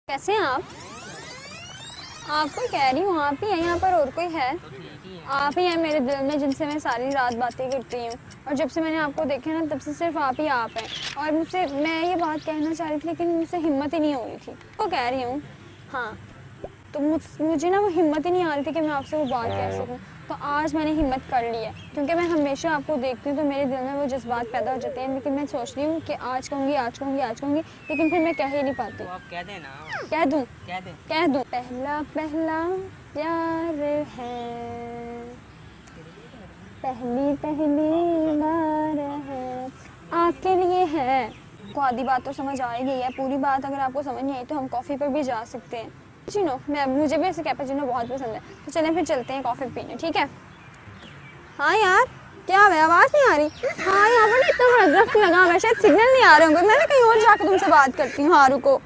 कैसे हैं आप? आपको कह रही हूँ, आप ही हैं यहाँ पर, और कोई है? आप ही हैं मेरे दिल में जिनसे मैं सारी रात बातें करती हूँ, और जब से मैंने आपको देखा ना तब से सिर्फ आप ही आप हैं। और मुझसे मैं ये बात कहना चाह रही थी लेकिन मुझसे हिम्मत ही नहीं हो रही थी। वो कह रही हूँ हाँ, तो मुझे ना वो हिम्मत ही नहीं आ रही थी कि मैं आपसे वो बात कह सकूँ। तो आज मैंने हिम्मत कर ली है, क्योंकि मैं हमेशा आपको देखती हूँ तो मेरे दिल में वो जज्बात पैदा हो जाते हैं। लेकिन मैं सोच रही हूँ कि आज कहूँगी, आज कहूँगी, आज कहूँगी, लेकिन फिर मैं कह ही नहीं पाती। तो आप कह देना। कह दूँ? कह दूँ। पहला पहला प्यार है, पहली पहली बार है, आपके लिए है। को आधी बात तो समझ आ ही गई है, पूरी बात अगर आपको समझ नहीं आई तो हम कॉफ़ी पर भी जा सकते हैं। मुझे भी ऐसे कैपेचिनो बहुत पसंद है, तो चलें फिर चलते हैं कॉफ़ी पीने, ठीक है? हाँ यार, क्या है, आवाज़ नहीं आ रही? हाँ यहाँ पर ना इतना बड़ा दरख्त लगा हुआ है, शायद सिग्नल नहीं आ रहे होंगे। मैं ना कहीं और जाकर तुमसे बात करती हूँ। हाँ रुको।